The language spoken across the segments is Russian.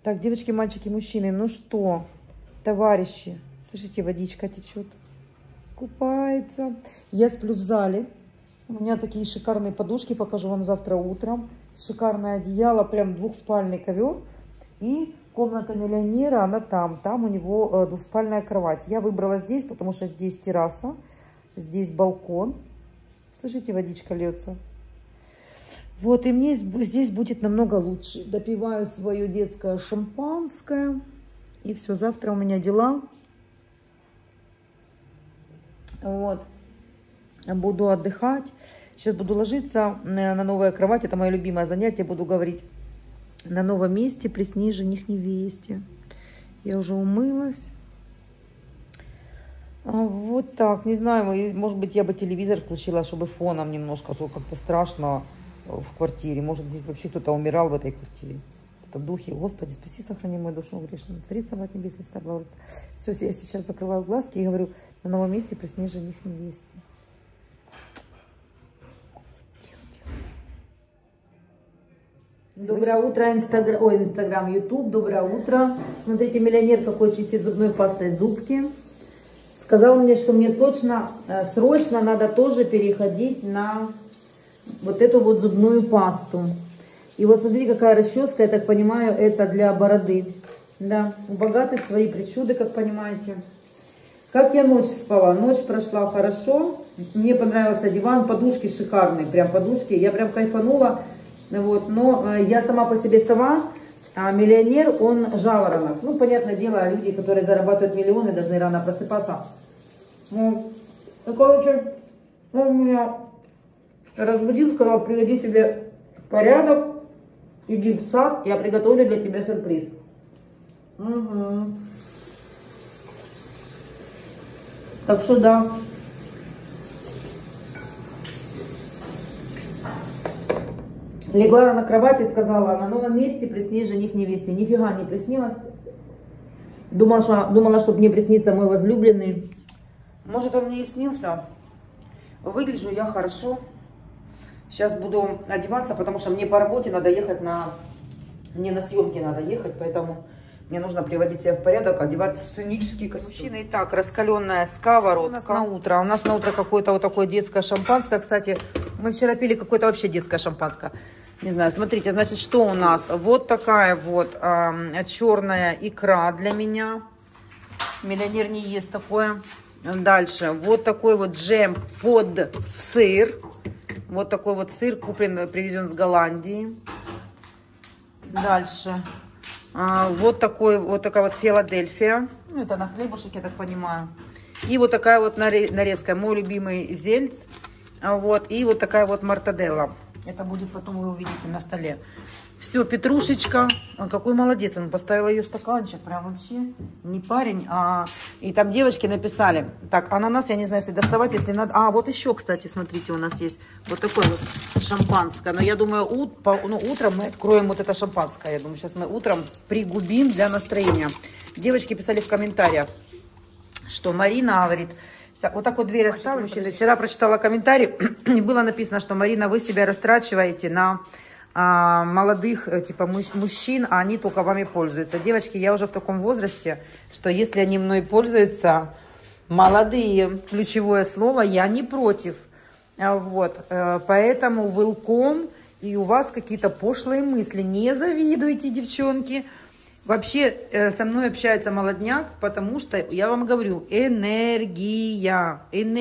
Так, девочки, мальчики, мужчины, ну что, товарищи, слышите, водичка течет, купается. Я сплю в зале. У меня такие шикарные подушки, покажу вам завтра утром. Шикарное одеяло, прям двухспальный ковер. И комната миллионера, она там. Там у него двухспальная кровать. Я выбрала здесь, потому что здесь терраса, здесь балкон. Слышите, водичка льется. Вот, и мне здесь будет намного лучше. Допиваю свое детское шампанское. И все, завтра у меня дела. Вот. Буду отдыхать. Сейчас буду ложиться на новую кровать. Это мое любимое занятие. Буду говорить на новом месте. Приснись жених невесте. Я уже умылась. Вот так. Не знаю, может быть, я бы телевизор включила, чтобы фоном немножко, как-то страшно в квартире. Может, здесь вообще кто-то умирал в этой квартире. Это духи. Господи, спаси, сохрани мою душу грешную. Царица мать небесная, стар Богородица. Все, я сейчас закрываю глазки и говорю, на новом месте приснись жених невесте. Доброе утро, Инстаграм, Ютуб. Доброе утро. Смотрите, миллионер какой чистит зубной пастой зубки. Сказал мне, что мне точно, срочно надо тоже переходить на вот эту вот зубную пасту. И вот смотрите, какая расческа, я так понимаю, это для бороды. Да, у богатых свои причуды, как понимаете. Как я ночь спала? Ночь прошла хорошо. Мне понравился диван, подушки шикарные, прям подушки. Я прям кайфанула. Вот, но я сама по себе сова, а миллионер, он жаворонок. Ну, понятное дело, люди, которые зарабатывают миллионы, должны рано просыпаться. Ну, короче, он меня разбудил, сказал, приведи себе порядок, иди в сад, я приготовлю для тебя сюрприз. Угу. Так что да. Легла на кровати и сказала, на новом месте приснись жених невесте. Нифига не приснилось. Думала, что мне приснится мой возлюбленный. Может, он мне и снился. Выгляжу я хорошо. Сейчас буду одеваться, потому что мне по работе надо ехать мне на съемки надо ехать, поэтому мне нужно приводить себя в порядок, одевать сценические костюмы. Итак, раскаленная сковородка. У нас на утро какое-то вот такое детское шампанское. Кстати, мы вчера пили какое-то вообще детское шампанское. Не знаю, смотрите, значит, что у нас? Вот такая вот черная икра для меня. Миллионер не ест такое. Дальше, вот такой вот джем под сыр. Вот такой вот сыр, привезен с Голландии. Дальше. Вот такая вот Филадельфия. Ну, это на хлебушек, я так понимаю. И вот такая вот нарезка. Мой любимый зельц. Вот. И вот такая вот мортаделла. Это будет потом, вы увидите, на столе. Все, петрушечка. Какой молодец. Он поставил ее в стаканчик. Прям вообще не парень. И там девочки написали. Так, ананас, я не знаю, если доставать, если надо. Вот еще, кстати, смотрите, у нас есть вот такое вот шампанское. Но я думаю, утром мы откроем вот это шампанское. Я думаю, сейчас мы утром пригубим для настроения. Девочки писали в комментариях, что Марина говорит... Вот так вот дверь оставлю. Вчера прочитала комментарий. Было написано, что Марина, вы себя растрачиваете на... молодых типа мужчин, а они только вами пользуются. Девочки, я уже в таком возрасте, что если они мной пользуются, молодые, ключевое слово, я не против. Вот, поэтому welcome, и у вас какие-то пошлые мысли. Не завидуйте, девчонки. Вообще со мной общается молодняк, потому что, я вам говорю, энергия.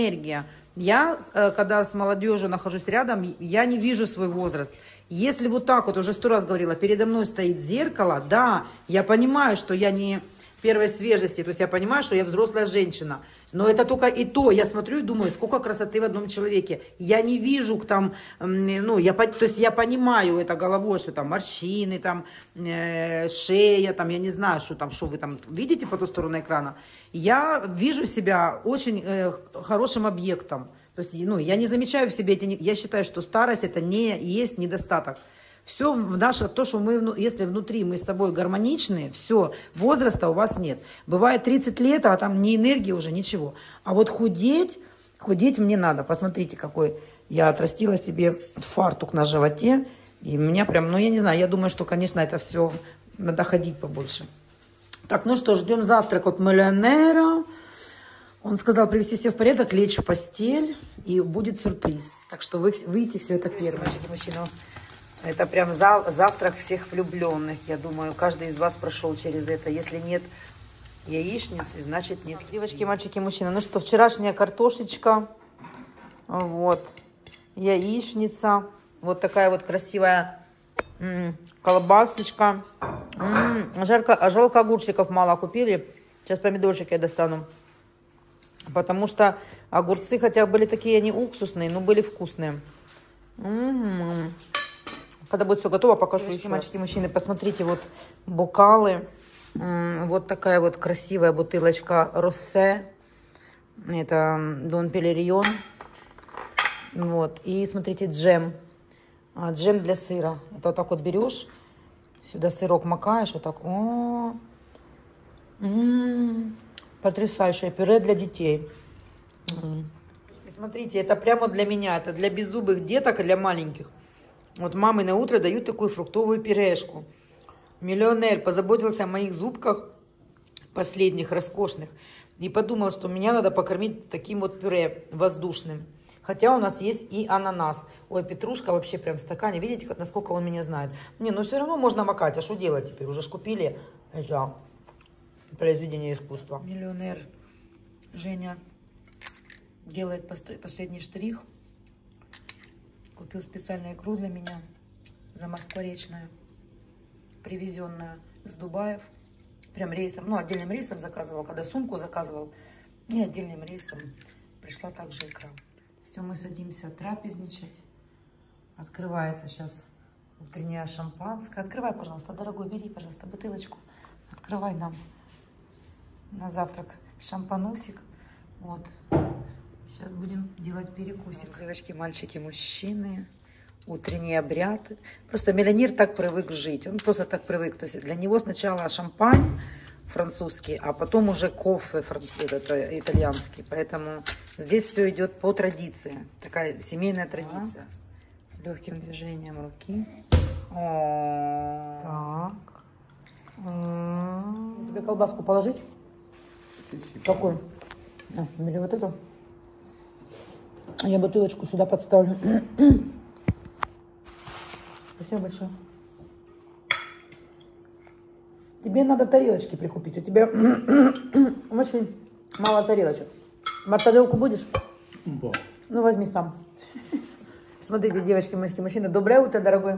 Я, когда с молодежью нахожусь рядом, я не вижу свой возраст. Если вот так вот, уже 100 раз говорила, передо мной стоит зеркало, да, я понимаю, что я не первой свежести, то есть я понимаю, что я взрослая женщина. Но это только и то, я смотрю и думаю, сколько красоты в одном человеке. Я не вижу там, то есть я понимаю это головой, что там морщины, там шея, там я не знаю, что вы там видите по ту сторону экрана. Я вижу себя очень хорошим объектом. То есть, я не замечаю в себе я считаю, что старость это не есть недостаток. Все то, что мы, если внутри мы с собой гармоничны, все, возраста у вас нет. Бывает 30 лет, а там ни энергии уже, ничего. А вот худеть мне надо. Посмотрите, какой я отрастила себе фартук на животе. И у меня прям, я не знаю, я думаю, что, конечно, это все Надо ходить побольше. Так, ну что, ждем завтрак от миллионера. Он сказал привести себя в порядок, лечь в постель, и будет сюрприз. Так что вы выйдете все это первым. Мужчина, это прям завтрак всех влюбленных. Я думаю, каждый из вас прошел через это. Если нет яичницы, значит нет. Девочки, мальчики, мужчины. Ну что, вчерашняя картошечка. Вот. Яичница. Вот такая вот красивая колбасочка. Жалко, огурчиков мало купили. Сейчас помидорчики я достану. Потому что огурцы, хотя были такие, они уксусные, но были вкусные. Когда будет все готово, покажу еще. Мальчики, мужчины, посмотрите, вот бокалы. Вот такая вот красивая бутылочка Россе. Это Дон Пелерион. Вот. И смотрите, джем. Джем для сыра. Это вот так вот берешь, сюда сырок макаешь, вот так. Потрясающее пюре для детей. Смотрите, это прямо для меня. Это для беззубых деток и для маленьких. Вот мамы на утро дают такую фруктовую пюрешку. Миллионер позаботился о моих зубках последних, роскошных. И подумал, что меня надо покормить таким вот пюре воздушным. Хотя у нас есть и ананас. Ой, петрушка вообще прям в стакане. Видите, насколько он меня знает. Не, но все равно можно макать. А что делать теперь? Уже ж купили. Это произведение искусства. Миллионер Женя делает последний штрих. Купил специальную икру для меня. Заморскворечная. Привезенная с Дубаев. Прям рейсом. Ну, отдельным рейсом заказывал. Когда сумку заказывал. И отдельным рейсом пришла также икра. Все, мы садимся трапезничать. Открывается сейчас утренняя шампанское. Открывай, пожалуйста, дорогой, бери, пожалуйста, бутылочку. Открывай нам на завтрак шампанусик. Вот. Сейчас будем делать перекусик. Девочки, мальчики, мужчины. Утренний обряд. Просто миллионер так привык жить. Он просто так привык. То есть для него сначала шампань французский, а потом уже кофе это итальянский. Поэтому здесь все идет по традиции. Такая семейная традиция. Легким движением руки. Так. Тебе колбаску положить? Какую? Или вот эту? Я бутылочку сюда подставлю. Спасибо большое. Тебе надо тарелочки прикупить. У тебя очень мало тарелочек. Мартаделку будешь? Да. Ну, возьми сам. Смотрите, девочки, мальчики, мужчины. Доброе утро, дорогой.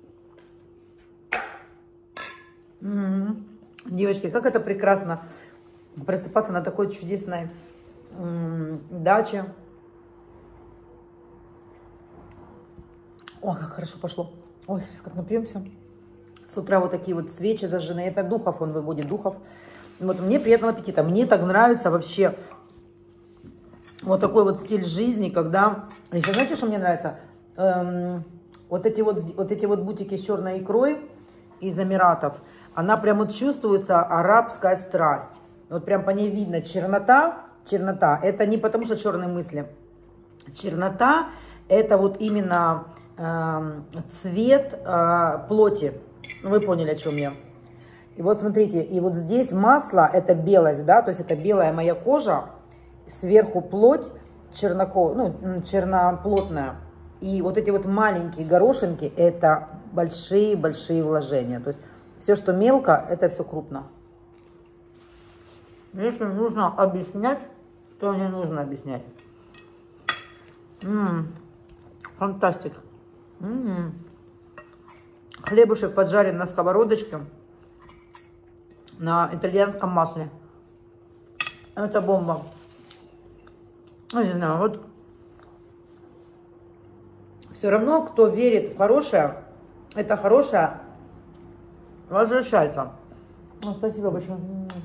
Девочки, как это прекрасно просыпаться на такой чудесной даче. Ой, как хорошо пошло. Ой, сейчас как напьемся. С утра вот такие вот свечи зажжены. Это Духов, он выводит Духов. Вот мне приятного аппетита. Мне так нравится вообще вот такой вот стиль жизни, когда... Еще знаете, что мне нравится? Вот эти вот бутики с черной икрой из Эмиратов. Она прям вот чувствуется арабская страсть. Вот прям по ней видно чернота. Чернота. Это не потому, что черные мысли. Чернота это вот именно цвет плоти. Ну, вы поняли, о чем я. И вот смотрите, и вот здесь масло, это белость, да, то есть это белая моя кожа, сверху плоть черноплотная. И вот эти вот маленькие горошинки, это большие-большие вложения. То есть все, что мелко, это все крупно. Если нужно объяснять, то не нужно объяснять. Фантастик. Хлебушек поджарен на сковородочке на итальянском масле. Это бомба. Ну, не знаю, вот. Все равно, кто верит в хорошее, это хорошее возвращается. Ну, спасибо большое.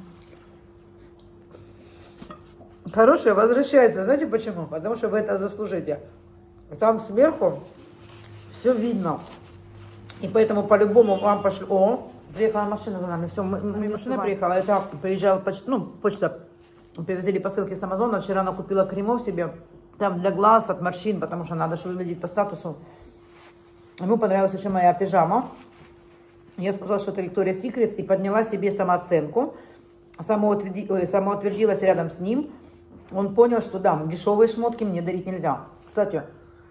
Хорошее возвращается. Знаете почему? Потому что вы это заслужите. Там сверху все видно. И поэтому по-любому вам пошли. О, приехала машина за нами. Все, машина приехала. Это приезжала почта. Привезли посылки с Амазона. Вчера она купила кремов себе. Там для глаз, от морщин, потому что надо же выглядеть по статусу. Ему понравилась еще моя пижама. Я сказала, что это Victoria's Secret, и подняла себе самооценку. Самоутвердилась рядом с ним. Он понял, что да, дешевые шмотки мне дарить нельзя. Кстати,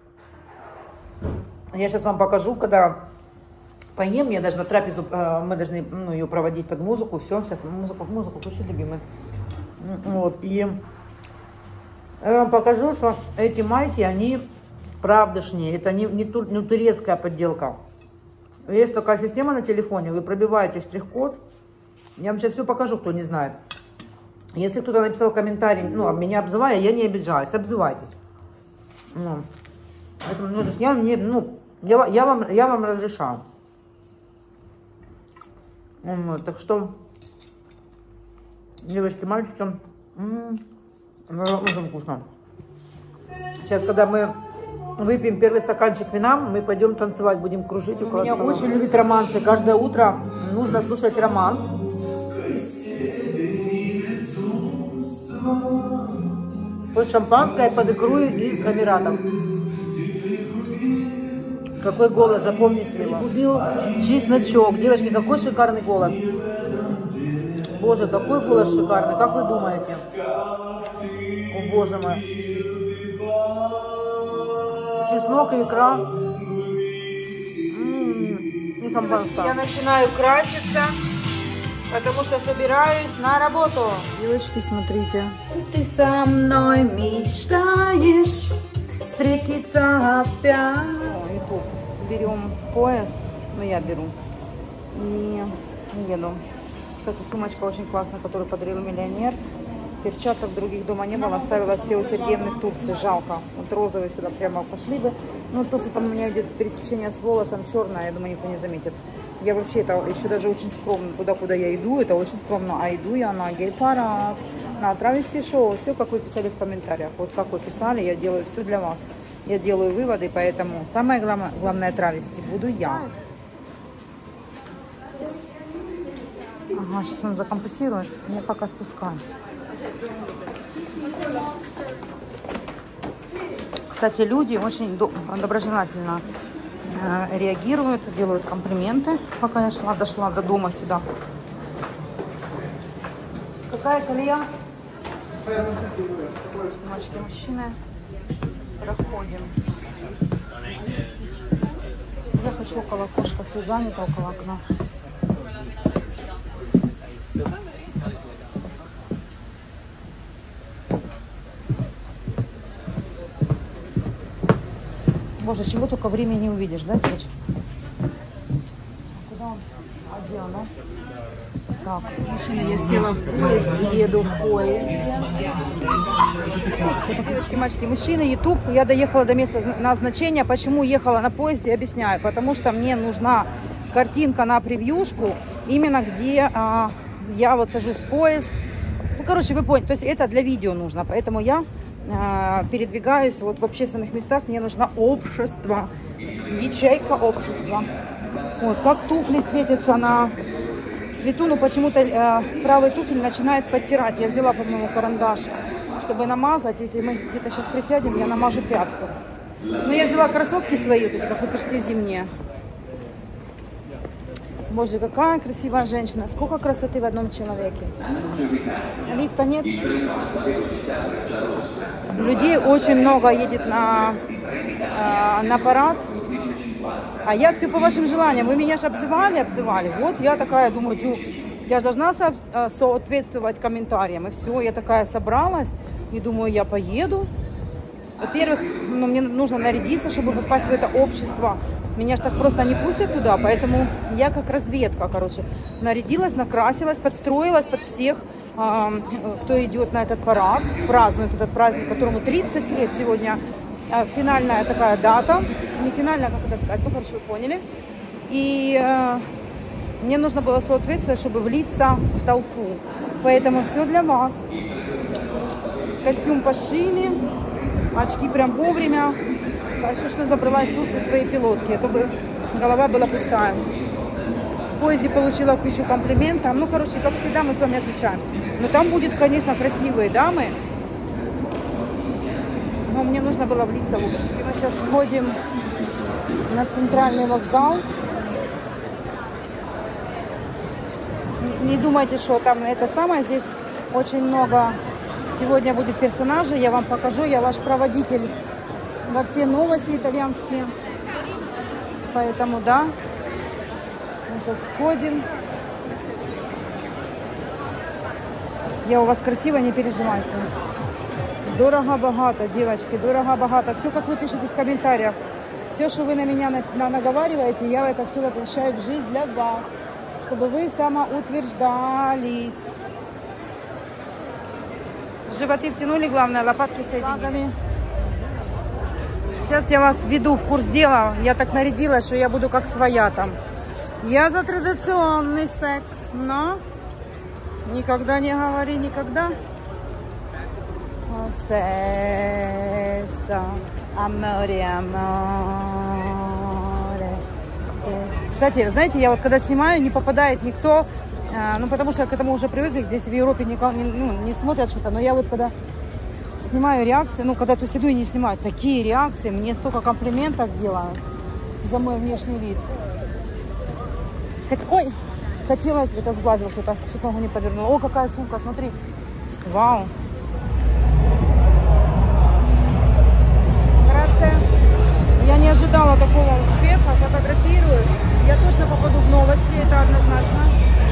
я сейчас вам покажу, когда поем, я даже на трапезу, мы должны ее проводить под музыку. Все, сейчас музыку включи, любимый. Вот, и я вам покажу, что эти майки, они правдышние. Это не турецкая подделка. Есть такая система на телефоне, вы пробиваете штрих-код. Я вам сейчас все покажу, кто не знает. Если кто-то написал комментарий, ну, меня обзывая, я не обижаюсь, обзывайтесь. Ну, поэтому, я вам разрешаю. Так что, девочки, мальчики, очень вкусно. Сейчас, когда мы выпьем первый стаканчик вина, мы пойдем танцевать, будем кружить около стола. Меня очень любит романсы. Каждое утро нужно слушать романс. Вот шампанское под икру из Эмиратов. Какой голос, запомните его. Убил чесночок. Девочки, какой шикарный голос. Боже, какой голос шикарный. Как вы думаете? О, боже мой. Чеснок и икра. И шампанское. Я начинаю краситься, потому что собираюсь на работу. Девочки, смотрите. Ты со мной мечтаешь встретиться опять. YouTube. Берем поезд, ну я беру, и еду. Кстати, сумочка очень классная, которую подарил миллионер. Перчаток других дома не было, оставила все у Сергеевны в Турции, жалко. Вот розовые сюда прямо пошли бы. Ну, то, что там у меня идет пересечение с волосом черное, я думаю, никто не заметит. Я вообще это еще даже очень скромно, туда, куда я иду, это очень скромно. А иду я на гей-парад, на травести-шоу, все, как вы писали в комментариях. Вот как вы писали, я делаю все для вас. Я делаю выводы, поэтому самое главное травести буду я. Ага, сейчас он закомпенсирует, я пока спускаюсь. Кстати, люди очень доброжелательно реагируют, делают комплименты, пока я дошла до дома сюда. Какая колея? Мальчики, мужчины, проходим. Я хочу около окошка, все занято около окна. Боже, чего только времени не увидишь, да, девочки? Куда он одел, да? Так, мужчина, я села в поезд, еду в поезде. Что-то, девочки, мальчики, мужчины, YouTube. Я доехала до места назначения. Почему ехала на поезде, объясняю. Потому что мне нужна картинка на превьюшку, именно где я вот сажусь в поезд. Ну, короче, вы поняли, то есть это для видео нужно, поэтому я передвигаюсь вот в общественных местах, мне нужно общество, ячейка общества. Вот, как туфли светятся на свету, но почему-то правый туфель начинает подтирать. Я взяла, по-моему, карандаш, чтобы намазать. Если мы где-то сейчас присядем, я намажу пятку. Но я взяла кроссовки свои, вот эти, как вы пишете, зимние. Боже, какая красивая женщина. Сколько красоты в одном человеке. Лифта нет. Людей очень много едет на парад. А я все по вашим желаниям. Вы меня же обзывали. Вот я такая думаю, я же должна соответствовать комментариям. И все, я такая собралась. И думаю, я поеду. Во-первых, мне нужно нарядиться, чтобы попасть в это общество. Меня ж так просто не пустят туда, поэтому я как разведка, короче, нарядилась, накрасилась, подстроилась под всех, кто идет на этот парад, празднует этот праздник, которому 30 лет сегодня, финальная такая дата, не финальная, как это сказать, ну, короче, вы поняли. И мне нужно было соответствовать, чтобы влиться в толпу, поэтому все для вас. Костюм пошили, очки прям вовремя. Хорошо, что забралась тут со своей пилотки, а то бы голова была пустая. В поезде получила кучу комплиментов. Ну, короче, как всегда, мы с вами отличаемся. Но там будет, конечно, красивые дамы. Но мне нужно было влиться в общество. Мы сейчас входим на центральный вокзал. Не думайте, что там это самое. Здесь очень много сегодня будет персонажей. Я вам покажу. Я ваш проводитель во все новости итальянские. Поэтому, да, мы сейчас входим. Я у вас красиво, не переживайте. Дорого-богато, девочки, дорого-богато. Все, как вы пишете в комментариях. Все, что вы на меня наговариваете, я это все воплощаю в жизнь для вас. Чтобы вы самоутверждались. Животы втянули, главное, лопатки соединили. Сейчас я вас введу в курс дела. Я так нарядилась, что я буду как своя там. Я за традиционный секс, но никогда не говори никогда. Аморе, аморе. Кстати, знаете, я вот когда снимаю, не попадает никто, ну потому что к этому уже привыкли, здесь в Европе никого, не смотрят что-то, но я вот когда снимаю реакции, ну когда тут сиду и не снимаю, такие реакции, мне столько комплиментов делают за мой внешний вид. Ой, хотелось, это сглазил кто-то, чуть ногу не повернула. О, какая сумка, смотри. Вау. Я не ожидала такого успеха, фотографирую. Я точно попаду в новости, это однозначно.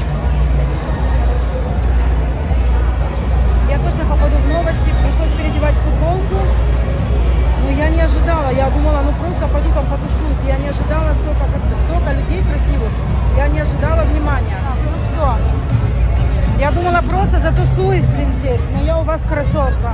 Я точно попаду в новости, пришлось переодевать футболку. Но я не ожидала, я думала, ну просто пойду там потусуюсь. Я не ожидала столько людей красивых. Я не ожидала внимания. Ну что, я думала просто затусуюсь, блин, здесь. Но я у вас красотка.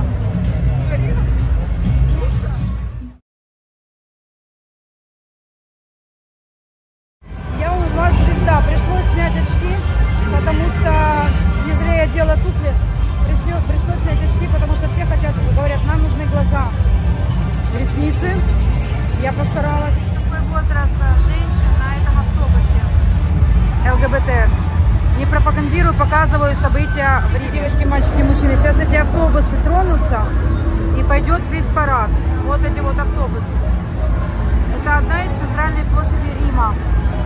Да, пришлось снять очки, потому что не зря я делала туфли. Пришлось снять очки, потому что все хотят, говорят, нам нужны глаза. Ресницы. Я постаралась. Какой возраст женщин на этом автобусе? ЛГБТ. Не пропагандирую, показываю события в Риге. Девочки, мальчики, мужчины. Сейчас эти автобусы тронутся и пойдет весь парад. Вот эти вот автобусы. Это одна из центральных площадей Рима.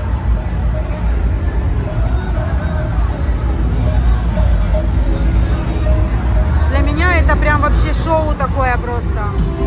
Для меня это прям вообще шоу такое просто.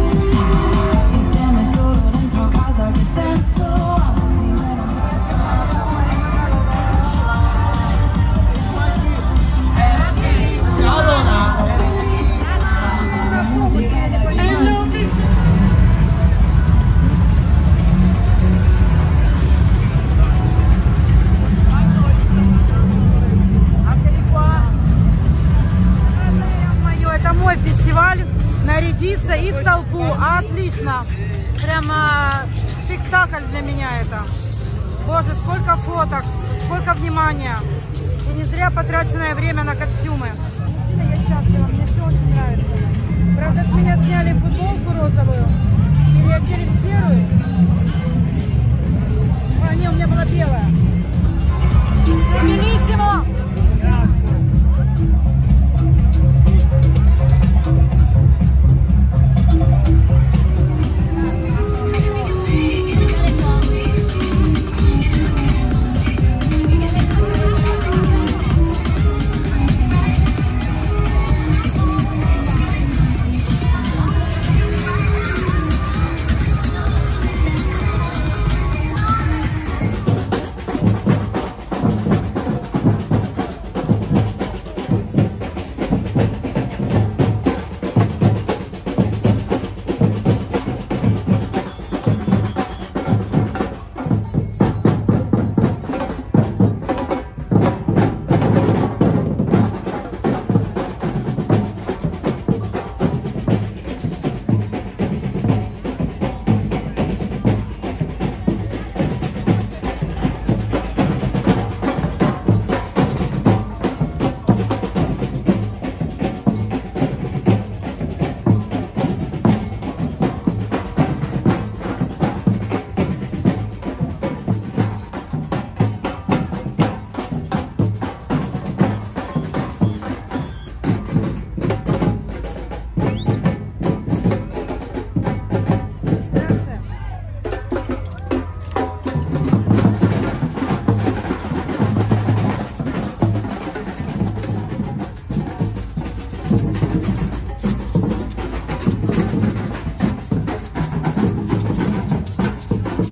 Это мой фестиваль, нарядиться и в толпу. Отлично. Прямо спектакль для меня это. Боже, сколько фоток, сколько внимания. И не зря потраченное время на костюмы. Я счастлива, мне все очень нравится. Правда, с меня сняли футболку розовую, переодели в серую. А, не, у меня была белая. Феминиссимо!